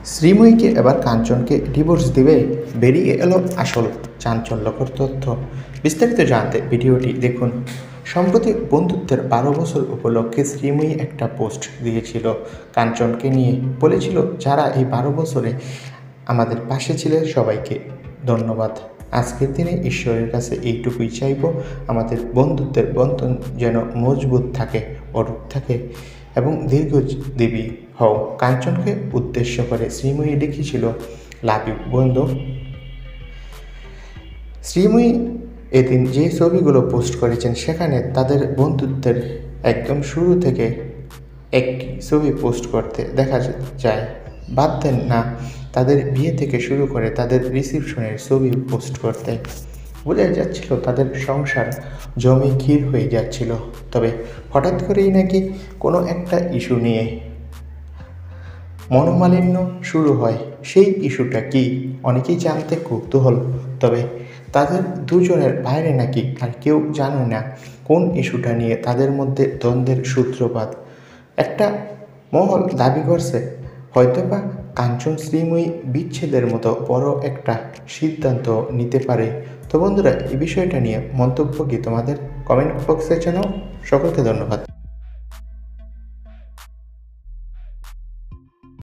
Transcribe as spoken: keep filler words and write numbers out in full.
শ্রীময়ীকে এবার কাঞ্চনকে ডিভোর্স দিবে, বেরিয়ে এলো আসল চাঞ্চল্যকর তথ্য। বিস্তারিত জানতে ভিডিওটি দেখুন। সম্প্রতি বন্ধুত্বের বারো বছর উপলক্ষে শ্রীময়ী একটা পোস্ট দিয়েছিল কাঞ্চনকে নিয়ে। বলেছিল, যারা এই বারো বছরে আমাদের পাশে ছিলে সবাইকে ধন্যবাদ। আজকের দিনে ঈশ্বরের কাছে এইটুকুই চাইব, আমাদের বন্ধুত্বের বন্ধন যেন মজবুত থাকে, অটুট থাকে এবং দীর্ঘজীবী হও। কাঞ্চনকে উদ্দেশ্য করে শ্রীময়ী লিখেছিল, লাভ ইউ বন্ধু। শ্রীময়ী এদিন যে ছবিগুলো পোস্ট করেছেন সেখানে তাদের বন্ধুত্বের একদম শুরু থেকে একটি ছবি পোস্ট করতে দেখা যায়। বাদ দেন না তাদের বিয়ে থেকে শুরু করে তাদের রিসিপশনের ছবি পোস্ট করতে। বোঝা যাচ্ছিল তাদের সংসার জমে ক্ষীর হয়ে যাচ্ছিল। তবে হঠাৎ করেই নাকি কোনো একটা ইস্যু নিয়ে মনোমালিন্য শুরু হয়। সেই ইস্যুটা কি অনেকেই জানতে কৌতূহল, তবে তাদের দুজনের বাইরে নাকি আর কেউ জানে না কোন ইস্যুটা নিয়ে তাদের মধ্যে দ্বন্দ্বের সূত্রপাত। একটা মহল দাবি করছে হয়তোবা কাঞ্চন শ্রীময়ী বিচ্ছেদের মতো বড় একটা সিদ্ধান্ত নিতে পারে। তো বন্ধুরা, এই বিষয়টা নিয়ে মন্তব্য কি তোমাদের? কমেন্ট বক্সে জানাও। সকলকে ধন্যবাদ।